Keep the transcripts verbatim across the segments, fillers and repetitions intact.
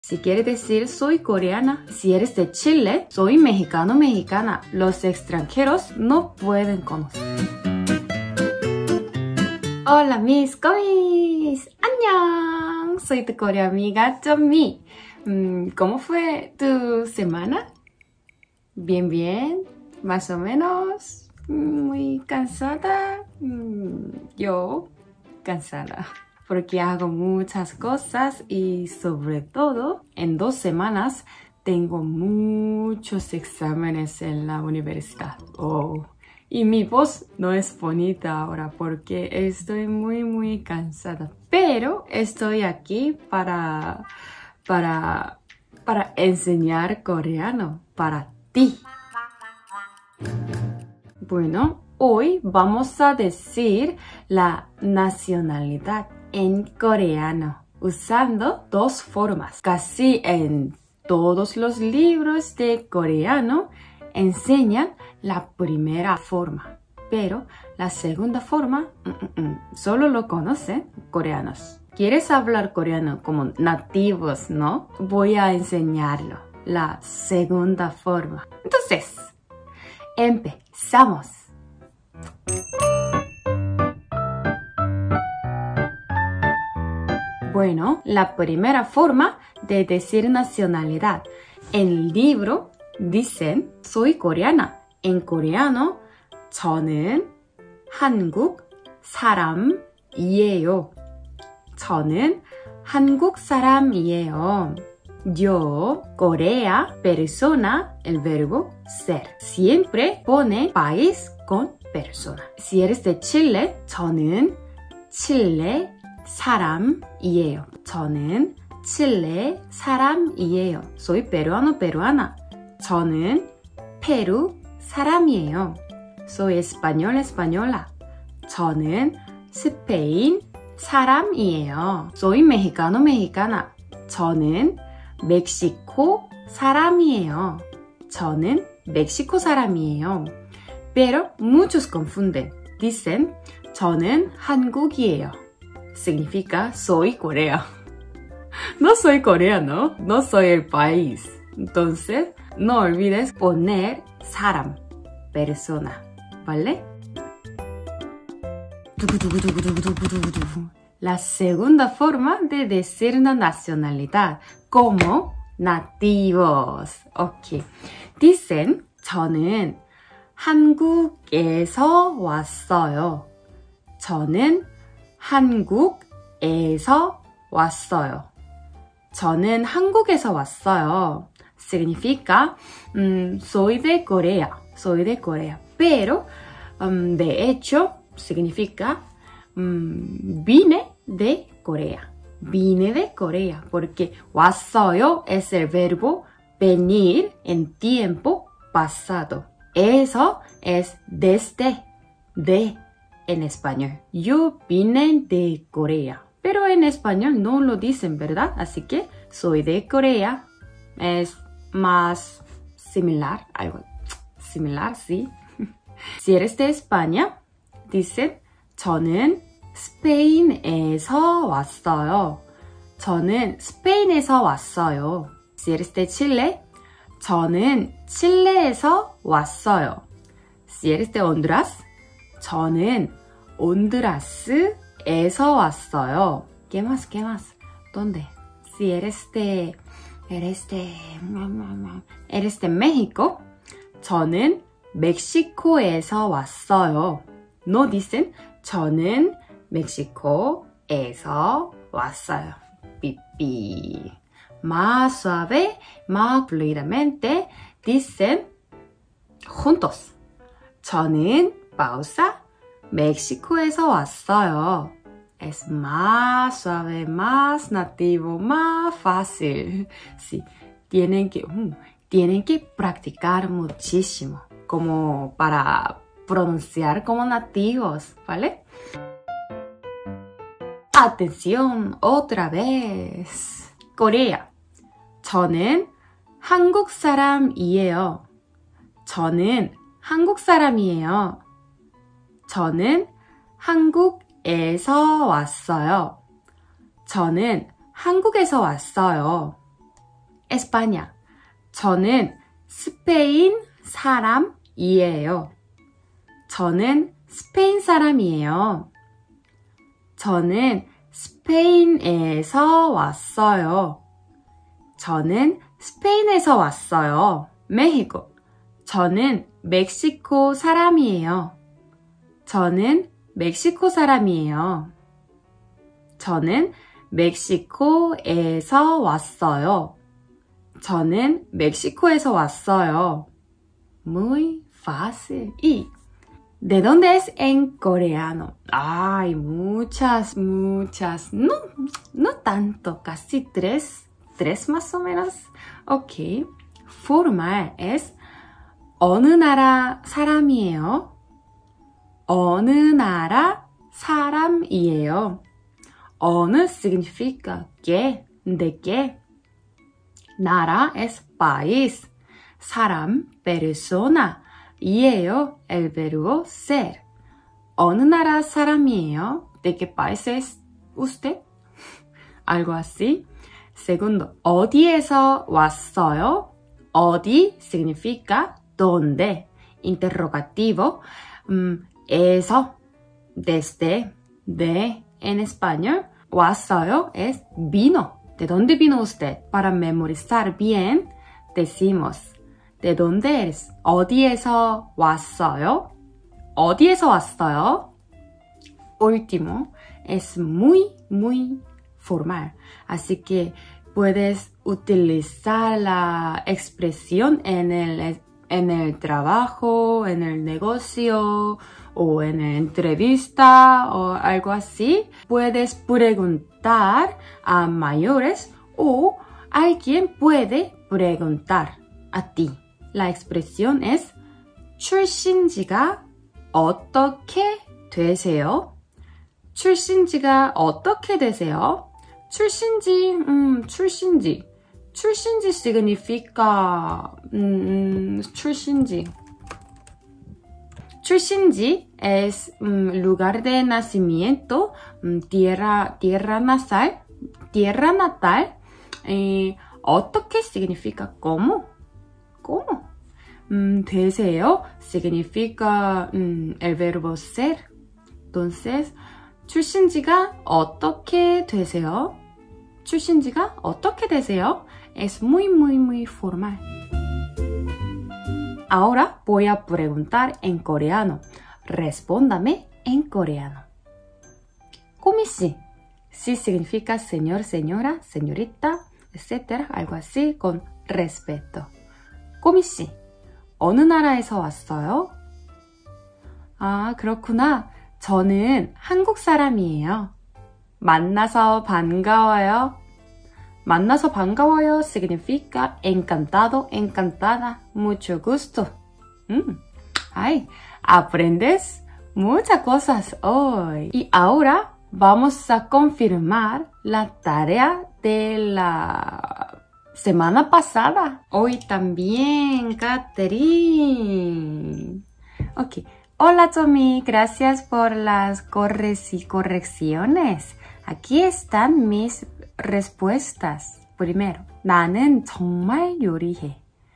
Si quiere decir soy coreana, si eres de Chile, soy mexicano mexicana. Los extranjeros no pueden conocer. Hola mis comis, ¡annyeong! Soy tu corea amiga Jomi. ¿Cómo fue tu semana? Bien, bien, más o menos. Muy cansada. Yo, cansada. Porque hago muchas cosas y sobre todo en dos semanas tengo muchos exámenes en la universidad. Oh. Y mi voz no es bonita ahora porque estoy muy muy cansada. Pero estoy aquí para, para, para enseñar coreano para ti. Bueno, hoy vamos a decir la nacionalidad en coreano, usando dos formas. Casi en todos los libros de coreano enseñan la primera forma, pero la segunda forma mm, mm, solo lo conocen coreanos. ¿Quieres hablar coreano como nativos, no? Voy a enseñarlo, la segunda forma. Entonces, empezamos. Bueno, la primera forma de decir nacionalidad. En el libro dicen soy coreana. En coreano, 저는 한국 사람이에요. 저는 한국 사람이에요. Yo, Corea, persona, el verbo ser. Siempre pone país con persona. Si eres de Chile, 저는 칠레 사람이에요. 저는 칠레 사람이에요. Soy peruano, peruana. 저는 페루 사람이에요. Soy español, española. 저는 스페인 사람이에요. Soy mexicano, mexicana. 저는 멕시코 사람이에요. 저는 멕시코 사람이에요. Pero muchos confunden. Dicen, 저는 한국이에요. Significa soy Corea. No soy coreano, no soy el país. Entonces, no olvides poner 사람, persona, ¿vale? La segunda forma de decir una nacionalidad, como nativos. Ok. Dicen, 저는 한국에서 왔어요. 저는 한국에서 왔어요. 저는 한국에서 왔어요. Significa, um, soy de Corea, soy de Corea. Pero, um, de hecho, significa, um, vine de Corea. Vine de Corea, porque 왔어요 es el verbo venir en tiempo pasado. Eso es desde, de en español. Yo vine de Corea. Pero en español no lo dicen, ¿verdad? Así que soy de Corea. Es más similar, algo similar, sí. Si eres de España, dicen 저는 스페인에서 왔어요. 저는 스페인에서 왔어요. Si eres de Chile, 저는 칠레에서 왔어요. Si eres de Honduras, 저는 온두라스에서 왔어요. ¿Qué más? ¿Qué más? ¿Dónde? Si eres de, eres de, eres de México, 저는 멕시코에서 왔어요. No dicen, 저는 멕시코에서 왔어요. Pipi. Más suave, más fluidamente, dicen juntos. 저는 pausa, 멕시코에서 왔어요. Es más suave, más nativo, más fácil. Sí, tienen que, um, tienen que practicar muchísimo, como para pronunciar como nativos, ¿vale? Atención, otra vez. Corea. 저는 한국 사람이에요. 저는 한국 사람이에요. 저는 한국에서 왔어요. 저는 한국에서 왔어요. España. 저는 스페인 사람이에요. 저는 스페인 사람이에요. 저는 스페인에서 왔어요. 저는 스페인에서 왔어요. México. 저는 멕시코 사람이에요. 저는 멕시코 사람이에요. 저는 멕시코에서 왔어요. 저는 멕시코에서 왔어요. Muy fácil. Y ¿de dónde es en coreano? Hay muchas, muchas. No, no tanto, casi tres. Tres más o menos. Ok. Formal es 어느 나라 사람이에요? 어느 나라 사람이에요. 어느 significa que, de que. Nara es país. 사람, persona. 이에요, el verbo ser. 어느 나라 사람이에요? ¿De qué país es usted? Algo así. Segundo, 어디에서 왔어요? 어디 significa dónde. Interrogativo. Um, eso, desde, de, en español. 왔어요 es vino. ¿De dónde vino usted? Para memorizar bien, decimos, ¿de dónde eres? 어디에서 왔어요? 어디에서 왔어요? Último, es muy, muy formal. Así que puedes utilizar la expresión en el, en el trabajo, en el negocio, o en la entrevista o algo así. Puedes preguntar a mayores o alguien puede preguntar a ti. La expresión es 출신지가 어떻게 되세요? 출신지가 어떻게 되세요? 출신지, 음, 출신지. 출신지 significa, 음, 출신지. 출신지 es um, lugar de nacimiento, um, tierra, tierra natal, tierra natal. Eh, 어떻게 significa cómo, cómo. Um, 되세요 significa um, el verbo ser. Entonces, 출신지가 어떻게 되세요? 출신지가 어떻게 되세요? Es muy, muy, muy formal. Ahora voy a preguntar en coreano. Respóndame en coreano. 꼬미씨. Sí significa señor, señora, señorita, etcétera. Algo así con respeto. 꼬미씨. 어느 나라에서 왔어요? 아, 그렇구나. 저는 한국 사람이에요. 만나서 반가워요. 만나서 반가워요 significa encantado, encantada, mucho gusto. Mm. Ay, aprendes muchas cosas hoy. Y ahora vamos a confirmar la tarea de la semana pasada. Hoy también, Catherine. Ok. Hola, Tommy. Gracias por las corres y correcciones. Aquí están mis respuestas. Primero, 나는 정말 요리해.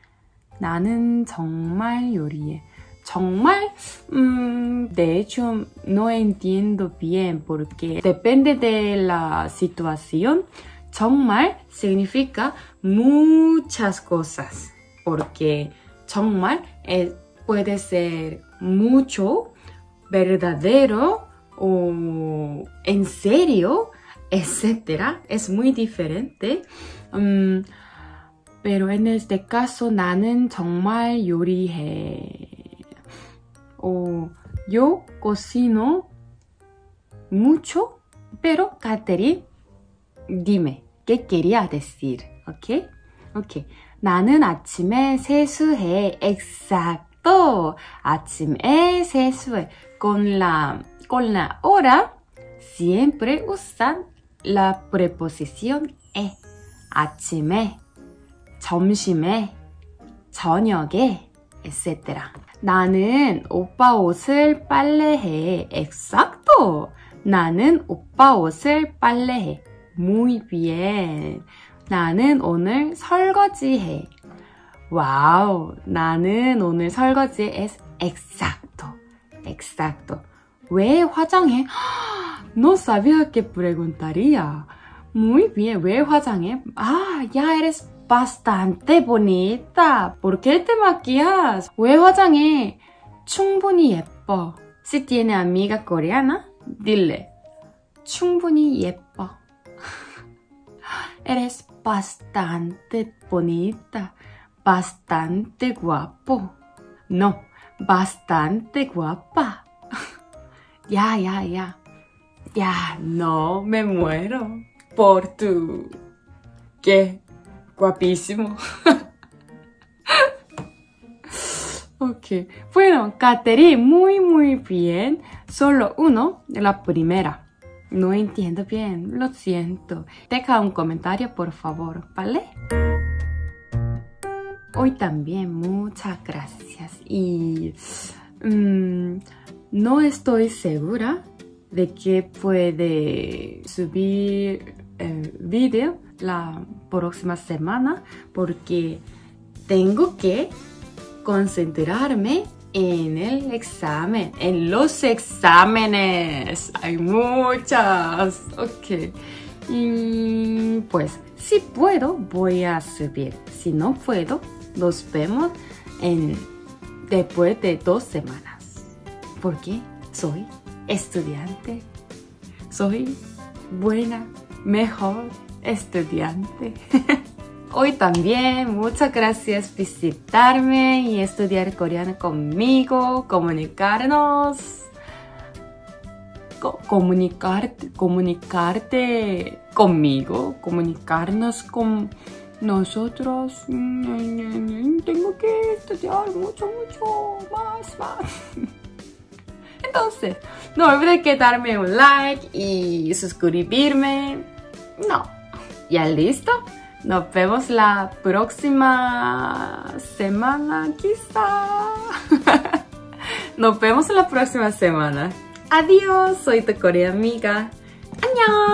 나는 정말 요리해. 정말, um, de hecho, no entiendo bien porque depende de la situación. 정말 significa muchas cosas. Porque 정말 es, puede ser mucho, verdadero o en serio, etcétera. Es muy diferente. Um, pero en este caso 나는 정말 요리해. O yo cocino mucho, pero Catherine, dime, ¿qué quería decir? ¿Ok? Ok. 나는 아침에 세수해. Exacto. 아침에 세수해. Con la, con la hora siempre usan la preposición e. 아침에, 점심에, 저녁에, etcétera. 나는 오빠 옷을 빨래해. Exacto. 나는 오빠 옷을 빨래해. Muy bien. 나는 오늘 설거지해. 와우, 나는 오늘 설거지해. Es exacto, exacto. ¿왜 화장해? No sabía que preguntaría. Muy bien, ¿왜 화장해? Ah, ya eres bastante bonita. ¿Por qué te maquillas? 왜 화장해? 충분히 예뻐. Si tiene amiga coreana, dile. 충분히 예뻐. Eres bastante bonita. Bastante guapo. No, bastante guapa. Ya, ya, ya. Ya, no, me muero por tu... ¿Qué? Guapísimo. Ok. Bueno, Katherine, muy, muy bien. Solo uno de la primera. No entiendo bien, lo siento. Deja un comentario, por favor, ¿vale? Hoy también, muchas gracias. Y um, no estoy segura de que puede subir el video la próxima semana porque tengo que concentrarme en el examen, en los exámenes. Hay muchas. Ok. Y pues, si puedo, voy a subir. Si no puedo, nos vemos en, después de dos semanas. Porque soy estudiante. Soy buena, mejor estudiante. Hoy también, muchas gracias por visitarme y estudiar coreano conmigo, comunicarnos, co comunicarte, comunicarte conmigo, comunicarnos con nosotros. Tengo que estudiar mucho, mucho más, más. Entonces, no olviden que darme un like y suscribirme. No, ¿ya listo? Nos vemos la próxima semana, quizá. Nos vemos la próxima semana. Adiós, soy tu coreana amiga. ¡Annyeong!